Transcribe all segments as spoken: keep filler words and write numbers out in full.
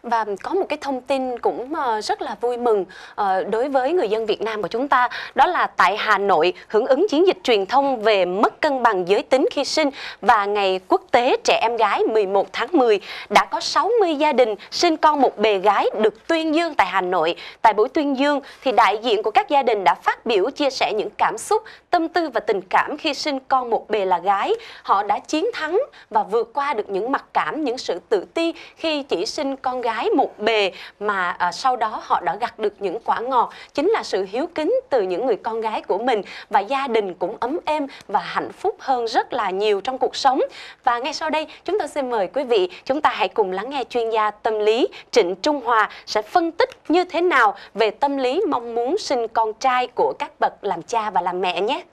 Và có một cái thông tin cũng rất là vui mừng đối với người dân Việt Nam của chúng ta, đó là tại Hà Nội, hưởng ứng chiến dịch truyền thông về mất cân bằng giới tính khi sinh và Ngày Quốc tế Trẻ Em Gái mười một tháng mười, đã có sáu mươi gia đình sinh con một bề gái được tuyên dương tại Hà Nội. Tại buổi tuyên dương thì đại diện của các gia đình đã phát biểu chia sẻ những cảm xúc, tâm tư và tình cảm khi sinh con một bề là gái. Họ đã chiến thắng và vượt qua được những mặc cảm, những sự tự ti khi chỉ sinh con gái một bề, mà à, sau đó họ đã gặt được những quả ngọt, chính là sự hiếu kính từ những người con gái của mình, và gia đình cũng ấm êm và hạnh phúc hơn rất là nhiều trong cuộc sống. Và ngay sau đây chúng tôi xin mời quý vị, chúng ta hãy cùng lắng nghe chuyên gia tâm lý Trịnh Trung Hòa sẽ phân tích như thế nào về tâm lý mong muốn sinh con trai của các bậc làm cha và làm mẹ nhé.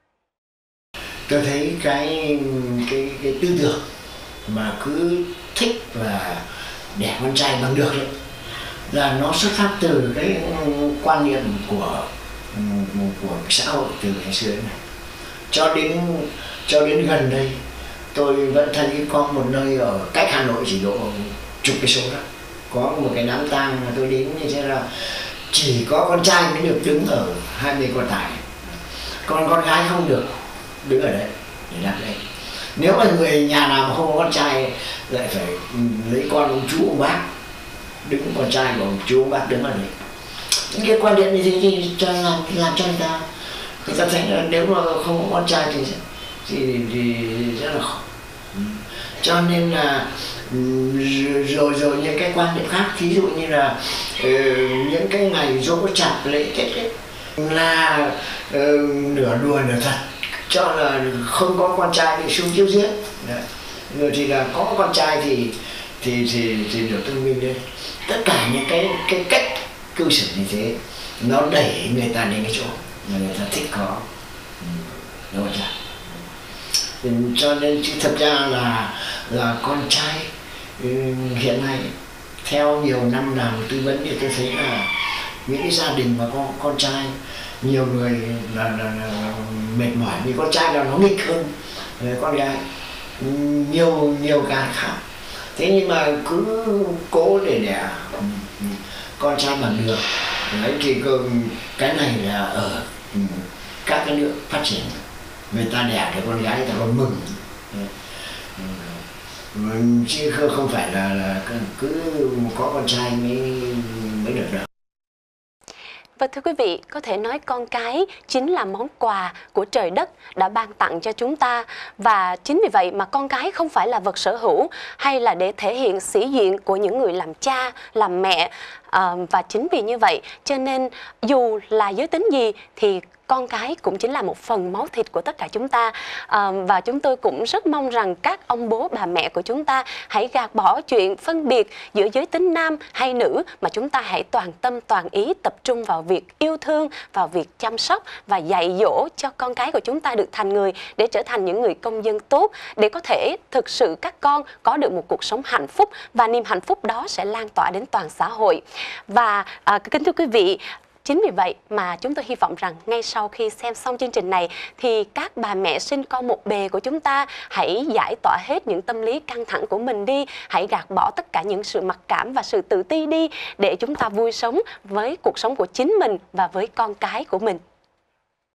Tôi thấy cái cái cái tư tưởng mà cứ thích và đẻ con trai bằng được ấy, là nó xuất phát từ cái quan niệm của của xã hội từ ngày xưa này cho đến cho đến gần đây. Tôi vẫn thấy có một nơi ở cách Hà Nội chỉ độ chục cây số đó, có một cái đám tang mà tôi đến như thế là chỉ có con trai mới được đứng ở hai bên quan tài, còn con gái không được đứng ở đấy để đặt đây. Nếu mà người nhà nào mà không có con trai lại phải lấy con ông chú ông bác đứng, con trai của ông chú ông bác đứng ở đấy. Những cái quan điểm như thế thì cho làm làm cho người ta người ta thấy là nếu mà không có con trai thì thì, thì rất là khó. Cho nên là rồi rồi những cái quan điểm khác, ví dụ như là uh, những cái ngày dỗ chạp lễ Tết ấy, là uh, nửa đùa nửa thật, cho là không có con trai thì xuống chiếu diễn, rồi thì là có con trai thì thì thì thì được tôn vinh lên. Tất cả những cái cái cách cư xử như thế nó đẩy người ta đến cái chỗ mà người ta thích có đứa con trai. Cho nên chứ thật ra là là con trai hiện nay theo nhiều năm làm tư vấn thì tôi thấy là những cái gia đình mà có con trai, nhiều người là, là, là mệt mỏi vì con trai là nó nghịch hơn con gái, nhiều nhiều cái khác. Thế nhưng mà cứ cố để đẻ con trai bằng được đấy, thì cái này là ở các cái nước phát triển người ta đẻ được con gái người ta còn mừng, chứ không phải là, là cứ có con trai mới mới được đâu. Và thưa quý vị, có thể nói con cái chính là món quà của trời đất đã ban tặng cho chúng ta. Và chính vì vậy mà con cái không phải là vật sở hữu hay là để thể hiện sĩ diện của những người làm cha, làm mẹ. À, và chính vì như vậy cho nên dù là giới tính gì thì con cái cũng chính là một phần máu thịt của tất cả chúng ta. À, và chúng tôi cũng rất mong rằng các ông bố bà mẹ của chúng ta hãy gạt bỏ chuyện phân biệt giữa giới tính nam hay nữ, mà chúng ta hãy toàn tâm toàn ý tập trung vào việc yêu thương, vào việc chăm sóc và dạy dỗ cho con cái của chúng ta được thành người, để trở thành những người công dân tốt, để có thể thực sự các con có được một cuộc sống hạnh phúc, và niềm hạnh phúc đó sẽ lan tỏa đến toàn xã hội. Và à, kính thưa quý vị, chính vì vậy mà chúng tôi hy vọng rằng ngay sau khi xem xong chương trình này thì các bà mẹ sinh con một bề của chúng ta hãy giải tỏa hết những tâm lý căng thẳng của mình đi, hãy gạt bỏ tất cả những sự mặc cảm và sự tự ti đi, để chúng ta vui sống với cuộc sống của chính mình và với con cái của mình.